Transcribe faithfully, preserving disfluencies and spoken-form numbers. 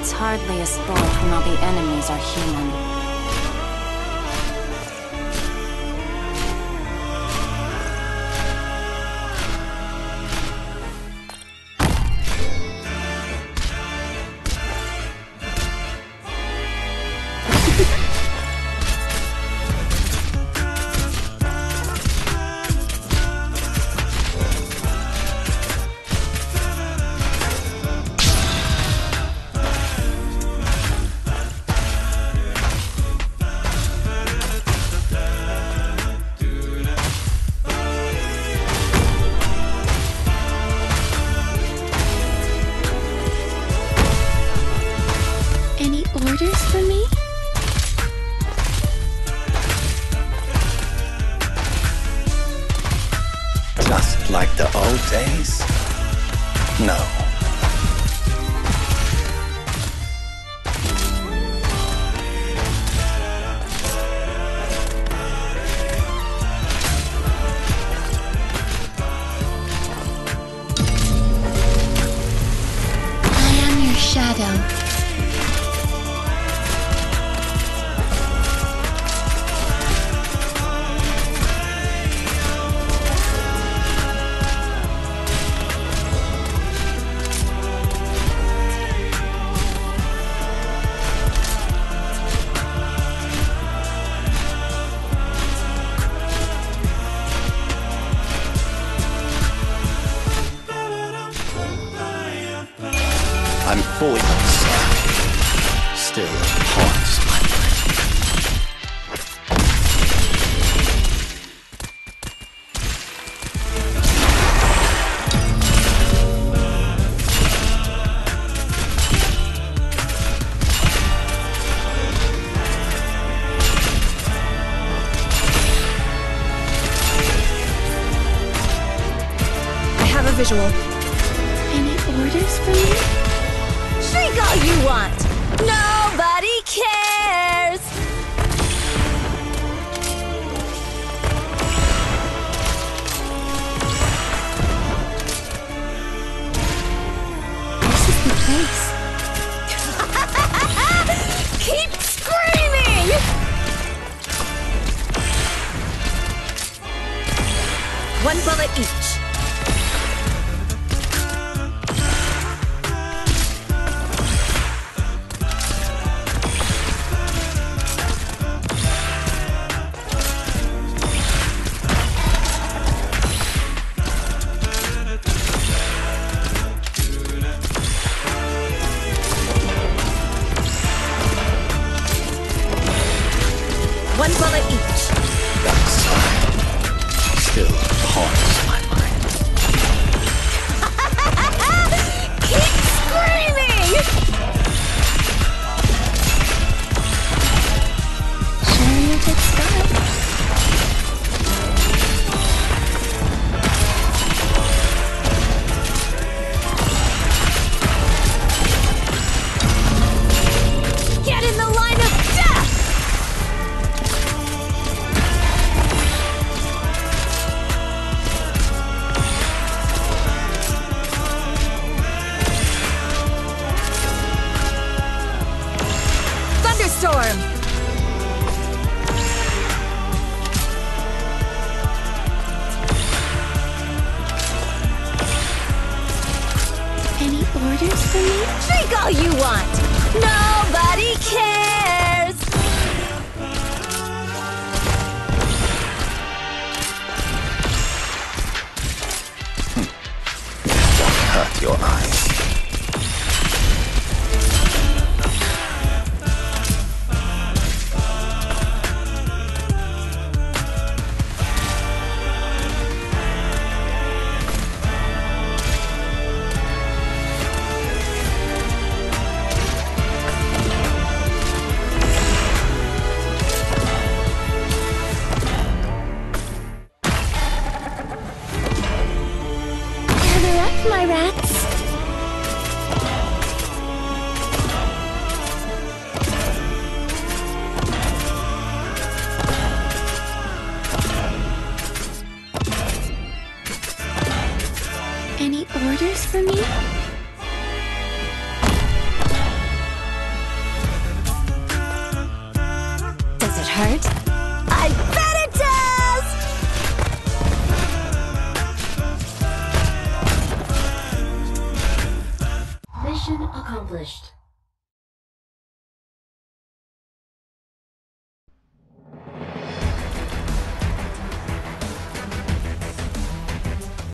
It's hardly a sport when all the enemies are human. Orders for me? Just like the old days? No. I am your shadow. I'm fully outside. Still haunts my I have a visual. Any orders for me? Drink all you want! Nobody cares! This is the place. Keep screaming! One bullet each. One bullet each. dark side. Still haunts my mind. Keep screaming! Sharing a good spot. Get in the line of death! Thunderstorm! Any orders for me? Drink all you want! Nobody cares! Hurt your eyes. Gather up, my rats. Any orders for me? hurt? I bet it does! Mission accomplished.